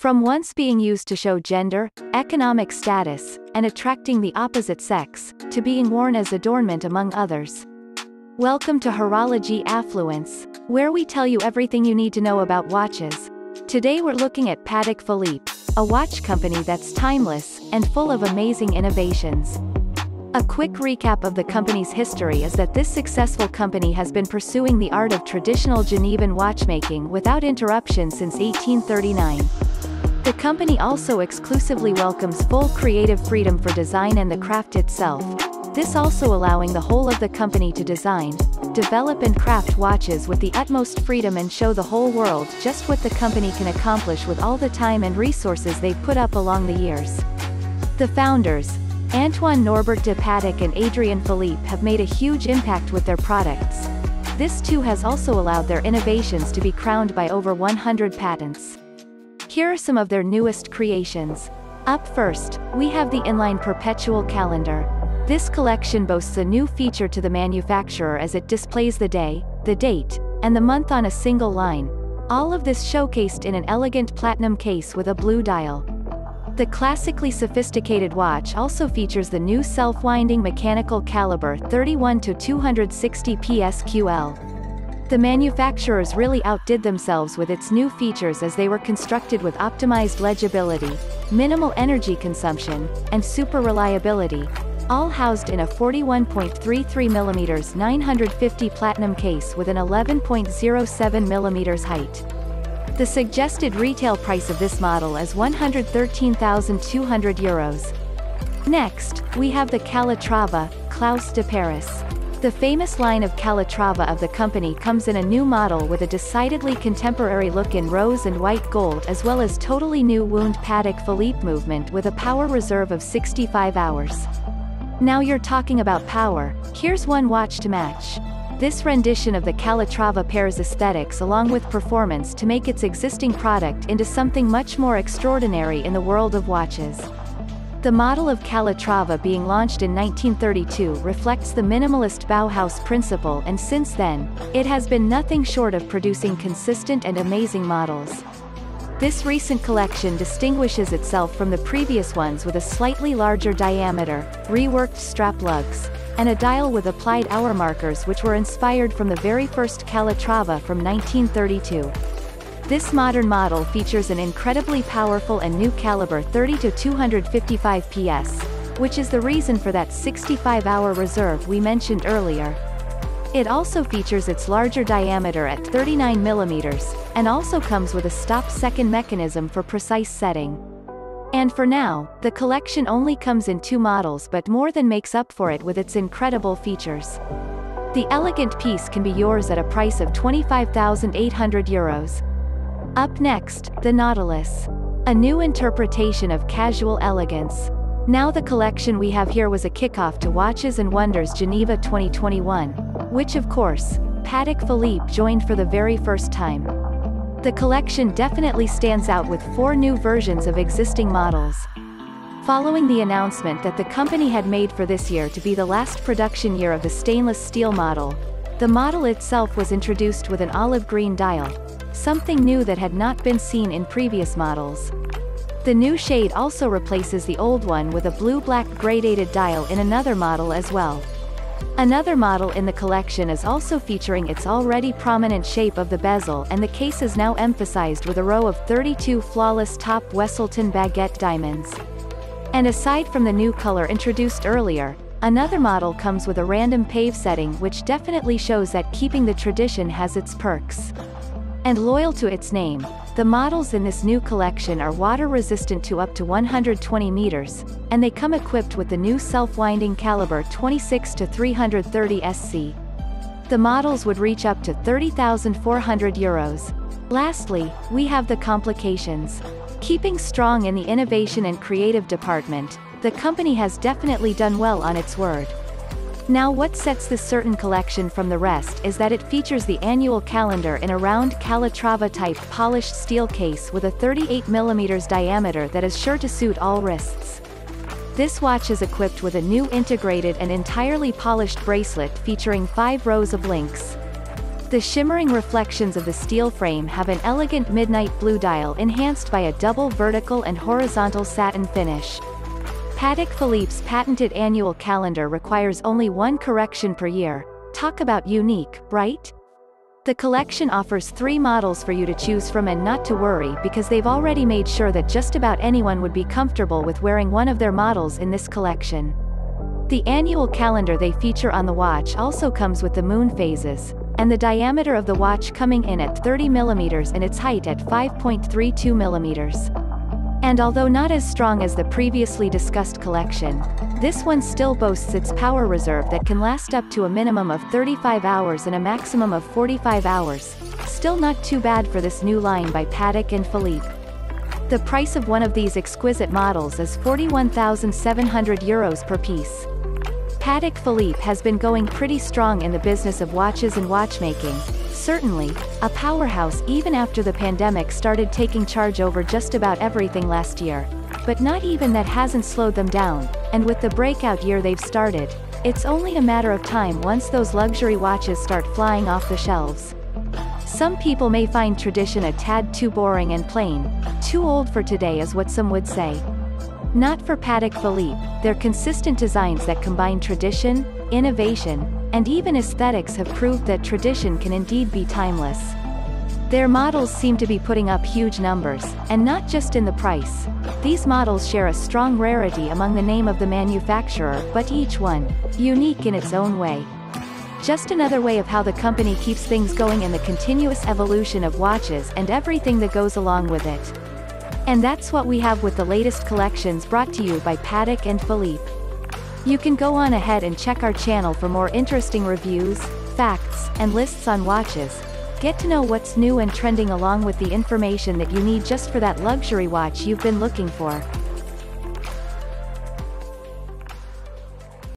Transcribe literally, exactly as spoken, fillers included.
From once being used to show gender, economic status, and attracting the opposite sex, to being worn as adornment among others. Welcome to Horology Affluence, where we tell you everything you need to know about watches. Today we're looking at Patek Philippe, a watch company that's timeless, and full of amazing innovations. A quick recap of the company's history is that this successful company has been pursuing the art of traditional Genevan watchmaking without interruption since eighteen thirty-nine. The company also exclusively welcomes full creative freedom for design and the craft itself, this also allowing the whole of the company to design, develop and craft watches with the utmost freedom and show the whole world just what the company can accomplish with all the time and resources they've put up along the years. The founders, Antoine Norbert de Patek and Adrien Philippe, have made a huge impact with their products. This too has also allowed their innovations to be crowned by over one hundred patents. Here are some of their newest creations. Up first, we have the inline perpetual calendar. This collection boasts a new feature to the manufacturer as it displays the day, the date, and the month on a single line. All of this showcased in an elegant platinum case with a blue dial. The classically sophisticated watch also features the new self-winding mechanical caliber thirty-one to two sixty P S Q L. The manufacturers really outdid themselves with its new features as they were constructed with optimized legibility, minimal energy consumption, and super reliability, all housed in a forty-one point three three millimeter nine fifty platinum case with an eleven point zero seven millimeter height. The suggested retail price of this model is one hundred thirteen thousand two hundred euros. Next, we have the Calatrava, Klaus de Paris. The famous line of Calatrava of the company comes in a new model with a decidedly contemporary look in rose and white gold, as well as totally new wound Patek Philippe movement with a power reserve of sixty-five hours. Now you're talking about power, here's one watch to match. This rendition of the Calatrava pairs aesthetics along with performance to make its existing product into something much more extraordinary in the world of watches. The model of Calatrava being launched in nineteen thirty-two reflects the minimalist Bauhaus principle, and since then, it has been nothing short of producing consistent and amazing models. This recent collection distinguishes itself from the previous ones with a slightly larger diameter, reworked strap lugs, and a dial with applied hour markers which were inspired from the very first Calatrava from nineteen thirty-two. This modern model features an incredibly powerful and new caliber thirty to two fifty-five P S, which is the reason for that sixty-five hour reserve we mentioned earlier. It also features its larger diameter at thirty-nine millimeters, and also comes with a stop-second mechanism for precise setting. And for now, the collection only comes in two models, but more than makes up for it with its incredible features. The elegant piece can be yours at a price of twenty-five thousand eight hundred euros. Up next, the Nautilus. A new interpretation of casual elegance. Now the collection we have here was a kickoff to Watches and Wonders Geneva twenty twenty-one, which of course, Patek Philippe joined for the very first time. The collection definitely stands out with four new versions of existing models. Following the announcement that the company had made for this year to be the last production year of the stainless steel model, the model itself was introduced with an olive green dial, something new that had not been seen in previous models. The new shade also replaces the old one with a blue-black gradated dial in another model as well. Another model in the collection is also featuring its already prominent shape of the bezel, and the case is now emphasized with a row of thirty-two flawless top Wesselton baguette diamonds. And aside from the new color introduced earlier, another model comes with a random pave setting, which definitely shows that keeping the tradition has its perks. And loyal to its name, the models in this new collection are water-resistant to up to one hundred twenty meters, and they come equipped with the new self-winding caliber twenty-six to three thirty S C. The models would reach up to thirty thousand four hundred euros. Lastly, we have the Complications. Keeping strong in the innovation and creative department, the company has definitely done well on its word. Now what sets this certain collection from the rest is that it features the annual calendar in a round Calatrava-type polished steel case with a thirty-eight millimeter diameter that is sure to suit all wrists. This watch is equipped with a new integrated and entirely polished bracelet featuring five rows of links. The shimmering reflections of the steel frame have an elegant midnight blue dial enhanced by a double vertical and horizontal satin finish. Patek Philippe's patented annual calendar requires only one correction per year. Talk about unique, right? The collection offers three models for you to choose from, and not to worry because they've already made sure that just about anyone would be comfortable with wearing one of their models in this collection. The annual calendar they feature on the watch also comes with the moon phases, and the diameter of the watch coming in at thirty millimeters and its height at five point three two millimeters. And although not as strong as the previously discussed collection, this one still boasts its power reserve that can last up to a minimum of thirty-five hours and a maximum of forty-five hours. Still not too bad for this new line by Patek and Philippe. The price of one of these exquisite models is forty-one thousand seven hundred euros per piece. Patek Philippe has been going pretty strong in the business of watches and watchmaking, certainly a powerhouse even after the pandemic started taking charge over just about everything last year. But not even that hasn't slowed them down, and with the breakout year they've started, it's only a matter of time once those luxury watches start flying off the shelves. Some people may find tradition a tad too boring and plain, too old for today is what some would say. Not for Patek Philippe. Their consistent designs that combine tradition, innovation, and even aesthetics have proved that tradition can indeed be timeless. Their models seem to be putting up huge numbers, and not just in the price. These models share a strong rarity among the name of the manufacturer, but each one unique in its own way. Just another way of how the company keeps things going in the continuous evolution of watches and everything that goes along with it. And that's what we have with the latest collections brought to you by Patek and Philippe. You can go on ahead and check our channel for more interesting reviews, facts, and lists on watches. Get to know what's new and trending along with the information that you need just for that luxury watch you've been looking for.